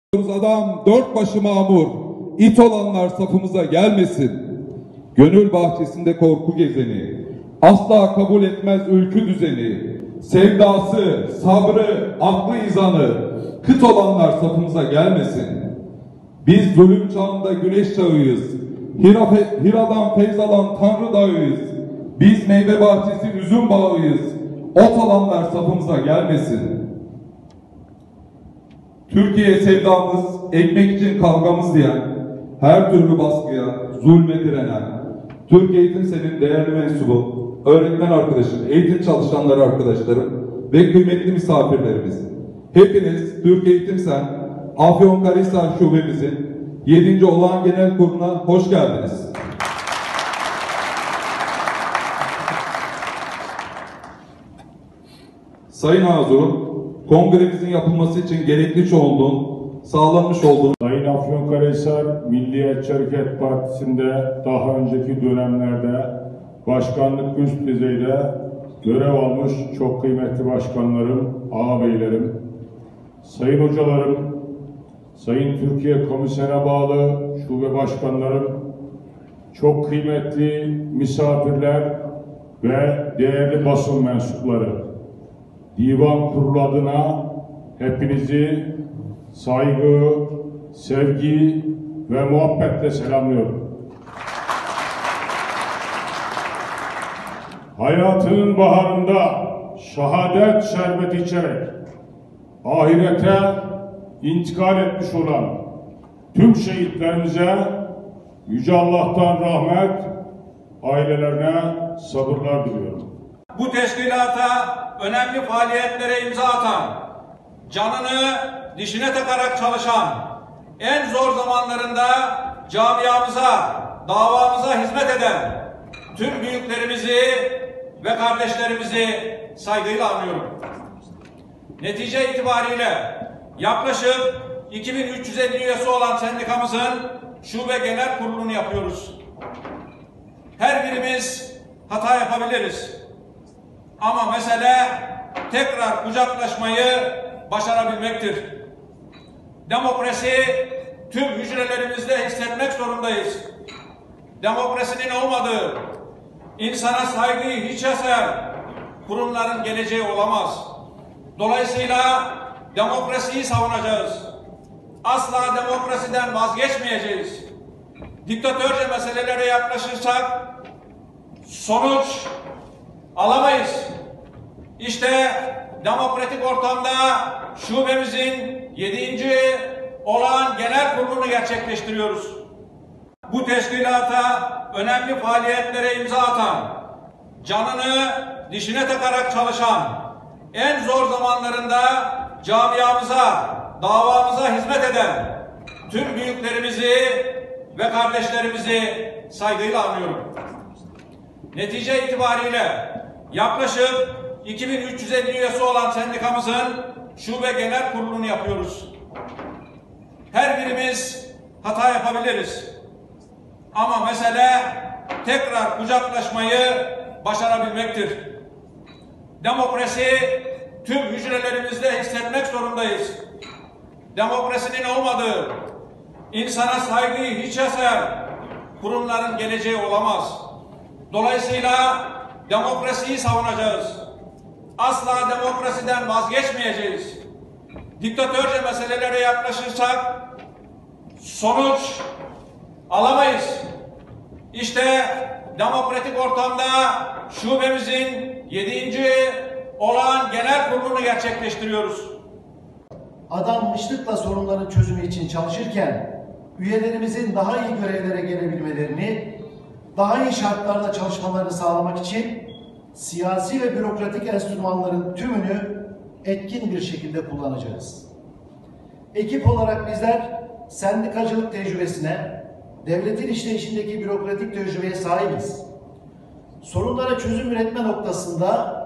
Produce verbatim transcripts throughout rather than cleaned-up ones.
Adam dört başı mamur, it olanlar safımıza gelmesin. Gönül bahçesinde korku gezeni, asla kabul etmez ülkü düzeni. Sevdası, sabrı, aklı izanı, kıt olanlar safımıza gelmesin. Biz zulüm çağında güneş çağıyız, Hira, Hira'dan feyz alan Tanrı dağıyız. Biz meyve bahçesi üzüm bağıyız, ot olanlar safımıza gelmesin. Türkiye sevdamız, ekmek için kavgamız diyen, her türlü baskıya, zulme direnen, Türk Eğitim Sen'in değerli mensubu, öğretmen arkadaşım, eğitim çalışanları arkadaşlarım ve kıymetli misafirlerimiz. Hepiniz Türk Eğitim Sen, Afyonkarahisar Şubemizin yedinci Olağan Genel Kurulu'na hoş geldiniz. Sayın Hazurum, kongremizin yapılması için gerekli çoğunluğun sağlanmış olduğunu... Sayın Afyonkarahisar Milliyetçi Hareket Partisi'nde daha önceki dönemlerde başkanlık üst düzeyde görev almış çok kıymetli başkanlarım, ağabeylerim, sayın hocalarım, sayın Türkiye Komisyon'a bağlı şube başkanlarım, çok kıymetli misafirler ve değerli basın mensupları. Divan Kurulu adına hepinizi saygı, sevgi ve muhabbetle selamlıyorum. Hayatının baharında şehadet şerbeti içerek ahirete intikal etmiş olan tüm şehitlerimize Yüce Allah'tan rahmet, ailelerine sabırlar diliyorum. Bu teşkilata önemli faaliyetlere imza atan, canını dişine takarak çalışan, en zor zamanlarında camiamıza, davamıza hizmet eden tüm büyüklerimizi ve kardeşlerimizi saygıyla anıyorum. Netice itibariyle yaklaşık iki bin üç yüz elli üyesi olan sendikamızın şube genel kurulunu yapıyoruz. Her birimiz hata yapabiliriz. Ama mesele tekrar kucaklaşmayı başarabilmektir. Demokrasi tüm hücrelerimizde hissetmek zorundayız. Demokrasinin olmadığı, insana saygıyı hiçe sayan kurumların geleceği olamaz. Dolayısıyla demokrasiyi savunacağız. Asla demokrasiden vazgeçmeyeceğiz. Diktatörce meselelere yaklaşırsak sonuç alamayız. İşte demokratik ortamda şubemizin yedinci Olağan Genel Kurulu'nu gerçekleştiriyoruz. Bu teşkilata önemli faaliyetlere imza atan, canını dişine takarak çalışan, en zor zamanlarında camiamıza, davamıza hizmet eden tüm büyüklerimizi ve kardeşlerimizi saygıyla anıyorum. Netice itibariyle yaklaşık iki bin üç yüz elli üyesi olan sendikamızın şube genel kurulunu yapıyoruz. Her birimiz hata yapabiliriz. Ama mesele tekrar kucaklaşmayı başarabilmektir. Demokrasi tüm hücrelerimizde hissetmek zorundayız. Demokrasinin olmadığı, insana saygıyı hiçe sayan kurumların geleceği olamaz. Dolayısıyla demokrasiyi savunacağız. Asla demokrasiden vazgeçmeyeceğiz. Diktatörce meselelere yaklaşırsak sonuç alamayız. İşte demokratik ortamda şubemizin yedinci Olağan Genel Kurulu'nu gerçekleştiriyoruz. Adanmışlıkla sorunların çözümü için çalışırken üyelerimizin daha iyi görevlere gelebilmelerini, daha iyi şartlarda çalışmalarını sağlamak için siyasi ve bürokratik enstrümanların tümünü etkin bir şekilde kullanacağız. Ekip olarak bizler sendikacılık tecrübesine, devletin işleyişindeki bürokratik tecrübeye sahibiz. Sorunlara çözüm üretme noktasında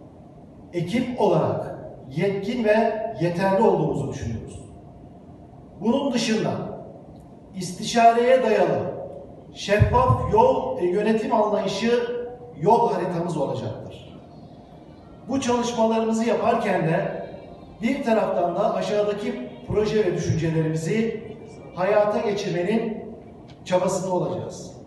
ekip olarak yetkin ve yeterli olduğumuzu düşünüyoruz. Bunun dışında istişareye dayalı şeffaf yol yönetim anlayışı yol haritamız olacaktır. Bu çalışmalarımızı yaparken de bir taraftan da aşağıdaki proje ve düşüncelerimizi hayata geçirmenin çabasında olacağız.